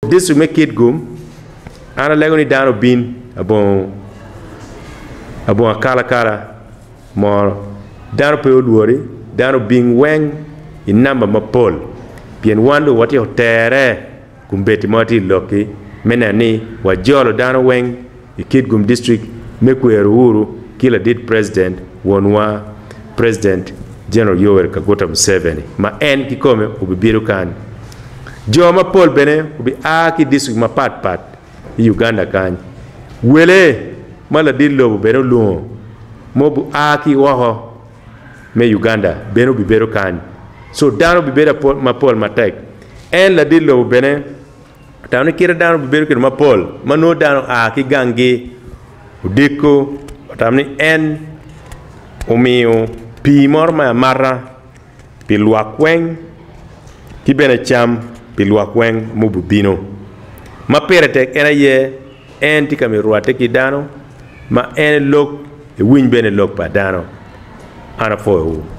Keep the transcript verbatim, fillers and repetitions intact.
district me Kitgum ana lego ni dano bin abon abon kala kala mo dano pe oluori dano bin weng in namba mapol bien wando wati hotere kumbeti moti loki menani wajolo dano weng i Kitgum district mekweru huru kila dit president wonwa president General Yoweri Kaguta Museveni ma en kikome ubibiru kan jo ma pol bene ubi aki district ma pat pat i Uganda kan wele mala dillo bene luo mobu aki waho me Uganda bene ubibiru kan so dano bibera pol ma pol matek en la dillo bene tawni kira dano bibiru kir ma pol mano dano aki gangi udiko tamni en umiu pi morma marra pi luakweng ki bene cham pi luakweng mububino ma perete ena ye en tika mi ruate ki dano ma en lok e win bene lok pa dano ana fo